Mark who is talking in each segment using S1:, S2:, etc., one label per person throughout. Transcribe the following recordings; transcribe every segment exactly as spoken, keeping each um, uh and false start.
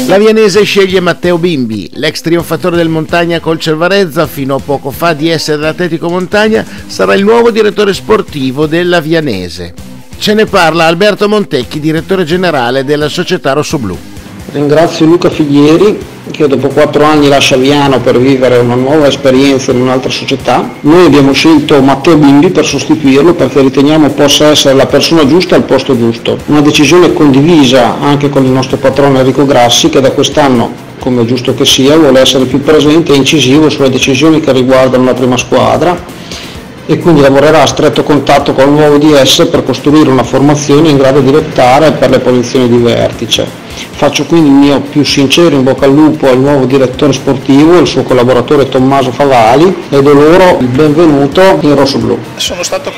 S1: La Vianese sceglie Matteo Bimbi, l'ex trionfatore del Montagna col Cervarezza, fino a poco fa D S dell'Atletico Montagna, sarà il nuovo direttore sportivo della Vianese. Ce ne parla Alberto Montecchi, direttore generale della società rossoblù.
S2: Ringrazio Luca Figlieri che dopo quattro anni lascia Viano per vivere una nuova esperienza in un'altra società. Noi abbiamo scelto Matteo Bimbi per sostituirlo perché riteniamo possa essere la persona giusta al posto giusto. Una decisione condivisa anche con il nostro patrono Enrico Grassi, che da quest'anno, come è giusto che sia, vuole essere più presente e incisivo sulle decisioni che riguardano la prima squadra e quindi lavorerà a stretto contatto con il nuovo D S per costruire una formazione in grado di lottare per le posizioni di vertice. Faccio quindi il mio più sincero in bocca al lupo al nuovo direttore sportivo, il suo collaboratore Tommaso Favali, e do loro il benvenuto in rossoblù.
S3: Sono stato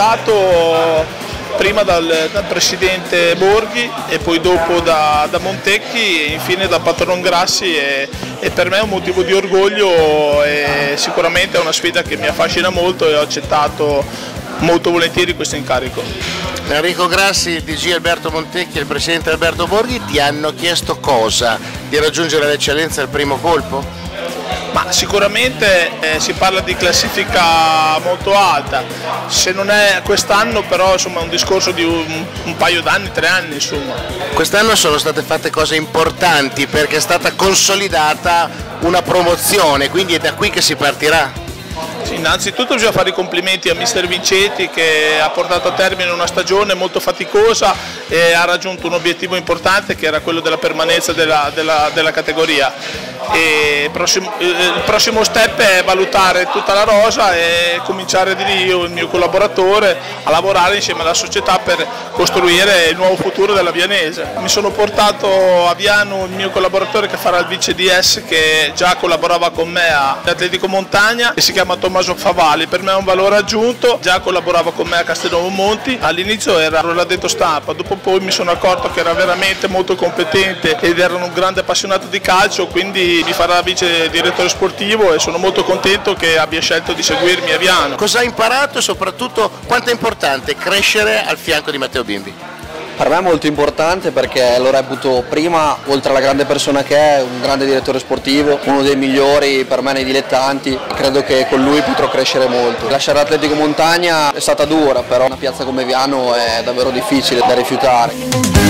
S3: contattato prima dal, dal presidente Borghi e poi dopo da, da Montecchi e infine dal patron Grassi e, e per me è un motivo di orgoglio e sicuramente è una sfida che mi affascina molto e ho accettato molto volentieri questo incarico.
S1: Enrico Grassi, il D G Alberto Montecchi e il presidente Alberto Borghi ti hanno chiesto cosa? Di raggiungere l'eccellenza al primo colpo?
S3: Ma sicuramente eh, si parla di classifica molto alta, se non è quest'anno però insomma, è un discorso di un, un paio d'anni, tre anni insomma.
S1: Quest'anno sono state fatte cose importanti perché è stata consolidata una promozione, quindi è da qui che si partirà.
S3: Sì, innanzitutto bisogna fare i complimenti a mister Vinceti che ha portato a termine una stagione molto faticosa e ha raggiunto un obiettivo importante che era quello della permanenza della, della, della categoria. E il, prossimo, il prossimo step è valutare tutta la rosa e cominciare di lì io, il mio collaboratore, a lavorare insieme alla società per costruire il nuovo futuro della Vianese. Mi sono portato a Viano il mio collaboratore che farà il vice D S che già collaborava con me all'Atletico Montagna e si chiama Tommaso Favali, per me è un valore aggiunto, già collaborava con me a Castelnuovo Monti, all'inizio era l'addetto stampa, dopo poi mi sono accorto che era veramente molto competente ed era un grande appassionato di calcio, quindi mi farà vice direttore sportivo e sono molto contento che abbia scelto di seguirmi a Viano.
S1: Cosa hai imparato e soprattutto quanto è importante crescere al fianco di Matteo Bimbi?
S4: Per me è molto importante perché lo reputo prima, oltre alla grande persona che è, un grande direttore sportivo, uno dei migliori per me nei dilettanti, credo che con lui potrò crescere molto. Lasciare l'Atletico Montagna è stata dura, però una piazza come Viano è davvero difficile da rifiutare.